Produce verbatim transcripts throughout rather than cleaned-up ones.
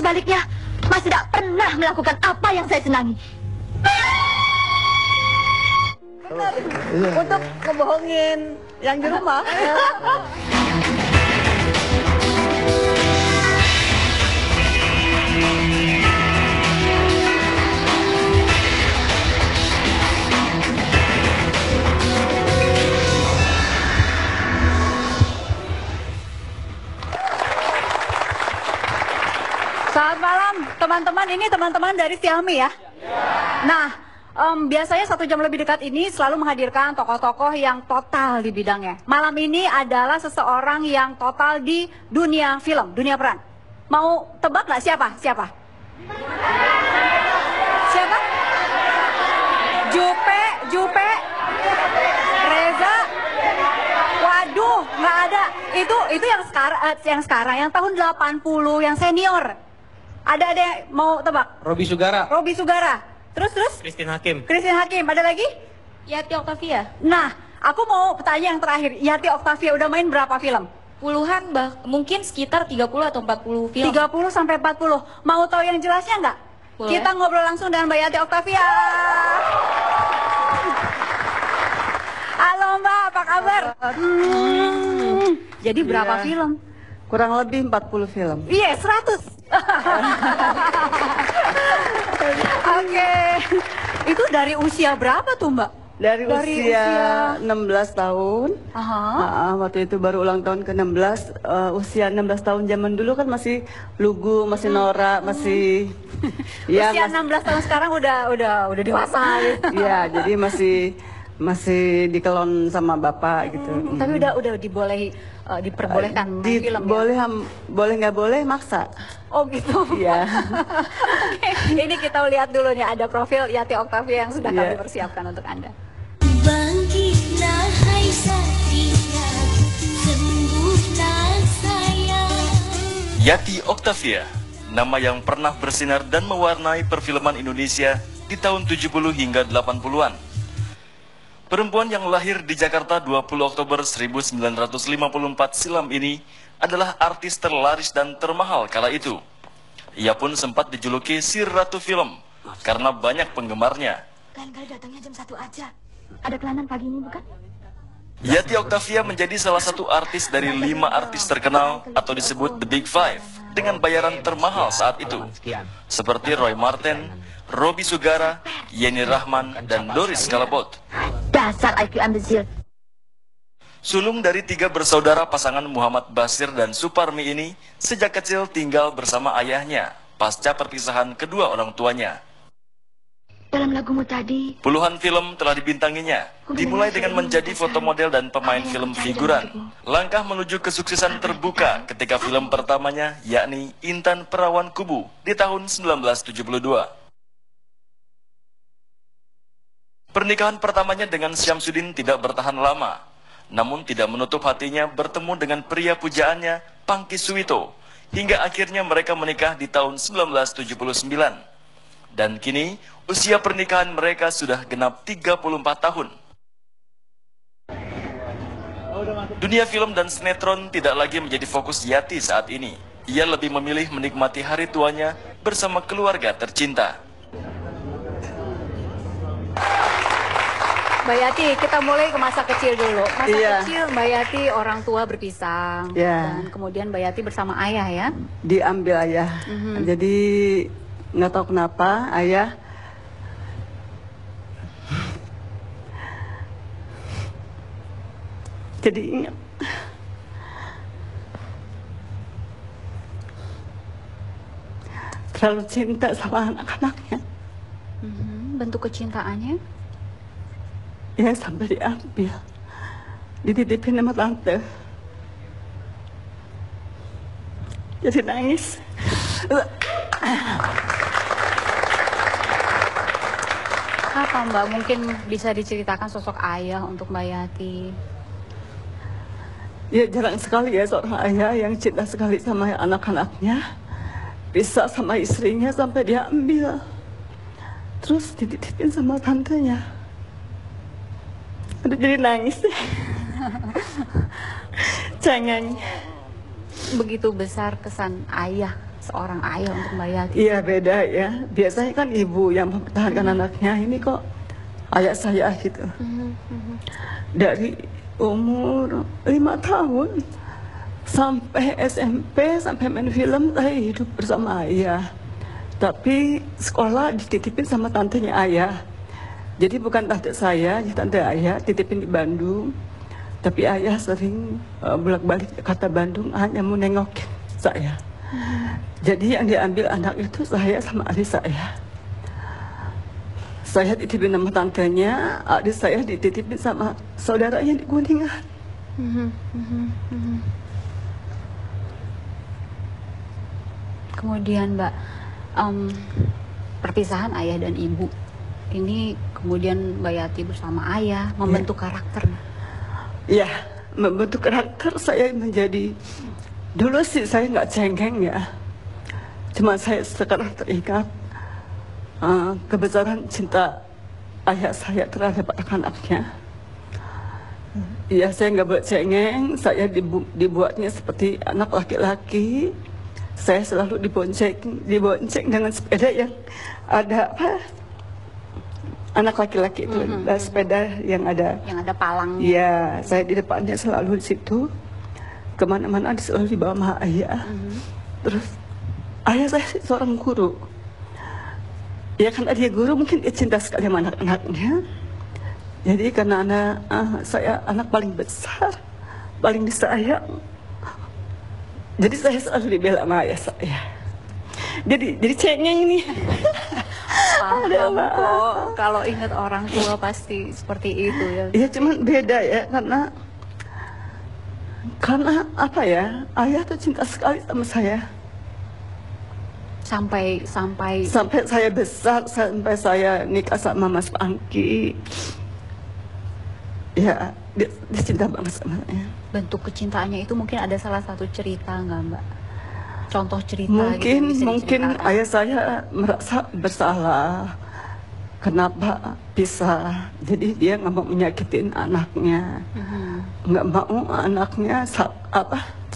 sebaliknya, Mas tidak pernah melakukan apa yang saya senangi. Benar. Untuk ngebohongin yang di rumah. Selamat malam teman-teman, ini teman-teman dari Xiaomi ya. Nah, um, biasanya satu jam lebih dekat ini selalu menghadirkan tokoh-tokoh yang total di bidangnya. Malam ini adalah seseorang yang total di dunia film, dunia peran. Mau tebak nggak siapa? Siapa? Siapa? Jupe, Jupe, Reza. Waduh, nggak ada. Itu itu yang sekarang, yang sekarang, yang tahun delapan puluh, yang senior. Ada ada yang mau tebak? Robby Sugara. Robby Sugara. Terus terus? Christine Hakim. Christine Hakim. Ada lagi? Yati Octavia. Nah, aku mau tanya yang terakhir. Yati Octavia udah main berapa film? Puluhan, bah, mungkin sekitar tiga puluh atau empat puluh film. tiga puluh sampai empat puluh. Mau tahu yang jelasnya nggak? Boleh. Kita ngobrol langsung dengan Mbak Yati Octavia. Halo Mbak, apa kabar? Hmm, jadi berapa Iya. film? Kurang lebih empat puluh film. Iya, seratus. Oke. Itu dari usia berapa tuh, Mbak? Dari, Dari usia, usia- enam belas tahun. Aha. Ah, waktu itu baru ulang tahun ke enam belas. Uh, usia enam belas tahun zaman dulu kan masih lugu, masih norak, masih ya usia mas- enam belas tahun sekarang udah udah udah dewasa gitu. ya, jadi masih masih dikelon sama bapak gitu. Hmm, Tapi udah udah dibolehi uh, diperbolehkan main Di, film ya? boleh ham- boleh nggak boleh maksa. Oh gitu. Iya. Oke, ini kita lihat dulu nih, ada profil Yati Octavia yang sudah Iya. kami persiapkan untuk Anda. Bangkitlah hai Satria, sembuhlah sayang. Yati Octavia, nama yang pernah bersinar dan mewarnai perfilman Indonesia di tahun tujuh puluh hingga delapan puluhan. Perempuan yang lahir di Jakarta dua puluh Oktober seribu sembilan ratus lima puluh empat silam ini adalah artis terlaris dan termahal kala itu. Ia pun sempat dijuluki si Ratu Film karena banyak penggemarnya. Lain kali datangnya jam satu aja. Ada kelainan pagi ini bukan? Yati Octavia menjadi salah satu artis dari lima artis terkenal atau disebut The Big Five dengan bayaran termahal saat itu. Seperti Roy Marten, Robby Sugara, Yenny Rahman, dan Doris Callebaute. Dasar I Q imbecile. Sulung dari tiga bersaudara pasangan Muhammad Basir dan Suparmi ini sejak kecil tinggal bersama ayahnya pasca perpisahan kedua orang tuanya. Dalam lagumu tadi, Puluhan film telah dibintanginya, dimulai dengan menjadi fotomodel dan pemain film figuran. Langkah menuju kesuksesan terbuka ketika film pertamanya yakni Intan Perawan Kubu di tahun seribu sembilan ratus tujuh puluh dua. Pernikahan pertamanya dengan Syamsuddin tidak bertahan lama, namun tidak menutup hatinya bertemu dengan pria pujaannya, Pangky Suwito, hingga akhirnya mereka menikah di tahun seribu sembilan ratus tujuh puluh sembilan. Dan kini, usia pernikahan mereka sudah genap tiga puluh empat tahun. Dunia film dan sinetron tidak lagi menjadi fokus Yati saat ini. Ia lebih memilih menikmati hari tuanya bersama keluarga tercinta. Mbak Yati, kita mulai ke masa kecil dulu. Masa Iya. kecil Mbak Yati orang tua berpisah, Iya. dan kemudian Mbak Yati bersama ayah ya. Diambil ayah. Mhm. Jadi nggak tahu kenapa ayah jadi ingat terlalu cinta sama anak-anaknya. Mhm, Bentuk kecintaannya? Ya sampai diambil, dititipin sama tante. Jadi nangis. Apa Mbak mungkin bisa diceritakan sosok ayah untuk Mbak Yati? Ya jarang sekali ya seorang ayah yang cinta sekali sama anak-anaknya, pisah sama istrinya sampai diambil, terus dititipin sama tantenya. Aduh jadi nangis deh. Jangan. Begitu besar kesan ayah seorang ayah untuk Mbak Yati? Iya beda ya. Biasanya kan ibu yang mempertahankan hmm. anaknya, ini kok ayah saya gitu. Hmm. Hmm. Dari umur lima tahun sampai S M P, sampai main film, saya hidup bersama ayah. Tapi sekolah dititipin sama tantenya ayah. Jadi bukan tante saya, tante ayah titipin di Bandung. Tapi ayah sering uh, bolak-balik Jakarta Bandung hanya mau nengokin saya. Hmm. Jadi yang diambil anak itu saya sama adik saya. Saya dititipin sama tantenya, adik saya dititipin sama saudaranya di Kuningan. Hmm. Hmm. Hmm. Kemudian Mbak, um, perpisahan ayah dan ibu ini kemudian Mbak Yati bersama ayah membentuk ya. Karakter. Ya, membentuk karakter saya menjadi, dulu sih saya nggak cengeng ya, cuma saya sekarang teringat uh, kebesaran cinta ayah saya terhadap anak-anaknya. Ya, saya nggak boleh cengeng, saya dibu dibuatnya seperti anak laki-laki. Saya selalu dibonceng, dibonceng dengan sepeda yang ada apa? Anak laki-laki itu, mm -hmm. sepeda yang ada yang ada palangnya. Iya, saya di depannya selalu di situ. Kemana-mana selalu dibawa sama ayah. Mm -hmm. Terus ayah saya seorang guru. Ya karena dia guru mungkin dia cinta sekali sama anak-anaknya. Jadi karena anak uh, saya anak paling besar, paling disayang. Jadi saya selalu dibela sama ayah saya. Jadi jadi cengeng nih. Paham kok, kalau ingat orang tua pasti seperti itu ya. Iya, cuman beda ya, karena karena apa ya, ayah tuh cinta sekali sama saya. Sampai sampai sampai saya besar, sampai saya nikah sama Mas Pangki. Ya, dia, dia cinta banget sama saya. Bentuk kecintaannya itu mungkin ada salah satu cerita nggak Mbak? Contoh cerita mungkin gitu, mungkin ayah saya merasa bersalah kenapa pisah, jadi dia nggak mau menyakitin anaknya, nggak mm-hmm. mau anaknya apa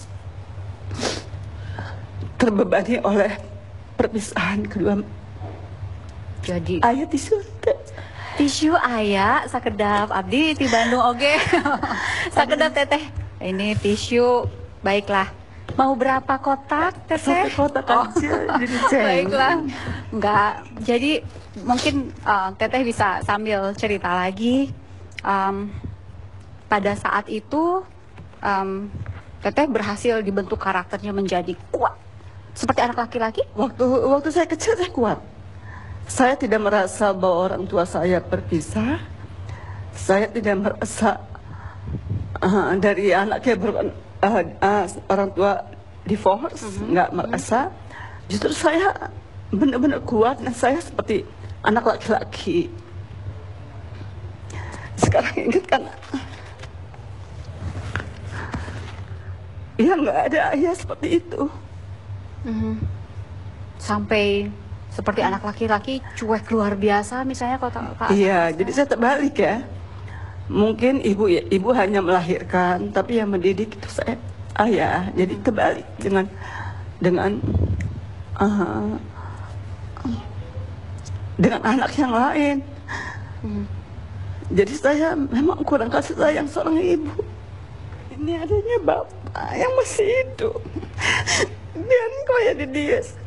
terbebani oleh perpisahan kedua. Jadi ayah tisu tisu ayah sakedap abdi di Bandung oke. Sakedap teteh ini tisu, baiklah. Mau berapa kotak, Teteh? Satu kotak aja, oh. Jadi ceng. Baiklah, enggak. Jadi mungkin uh, Teteh bisa sambil cerita lagi. Um, pada saat itu, um, Teteh berhasil dibentuk karakternya menjadi kuat. Seperti anak laki-laki? Waktu waktu saya kecil saya kuat. Saya tidak merasa bahwa orang tua saya berpisah. Saya tidak merasa uh, dari anaknya ber Uh, uh, orang tua divorce, mm-hmm. nggak merasa. Justru saya benar-benar kuat dan saya seperti anak laki-laki. Sekarang ingat kan, ya nggak ada ayah seperti itu. Mm-hmm. Sampai seperti anak laki-laki cuek luar biasa misalnya kalau Pak. Iya, jadi saya terbalik ya. Mungkin ibu ya, ibu hanya melahirkan, tapi yang mendidik itu saya ayah. Jadi terbalik dengan dengan uh, dengan anak yang lain. Hmm. Jadi saya memang kurang kasih sayang seorang ibu. Ini adanya bapak yang masih hidup. Dan kok ya di dia